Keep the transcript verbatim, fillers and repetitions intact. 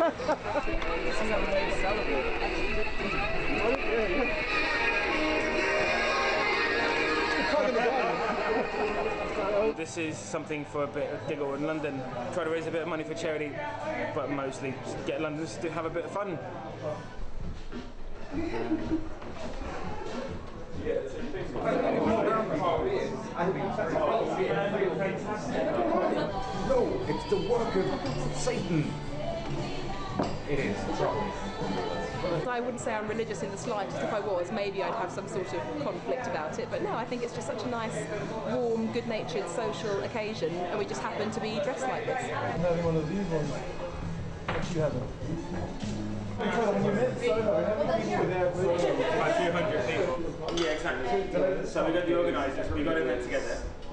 This is how they celebrate. This is something for a bit of giggle in London. Try to raise a bit of money for charity, but mostly just get Londoners to have a bit of fun. No, it's the work of Satan. It is. I wouldn't say I'm religious in the slightest. If I was, maybe I'd have some sort of conflict about it. But no, I think it's just such a nice, warm, good-natured social occasion, and we just happen to be dressed like this. I'm having one of these ones. What you having? When you met Soho, how many people were there? About two hundred people. Yeah, exactly. So we got the organisers, we got in there together.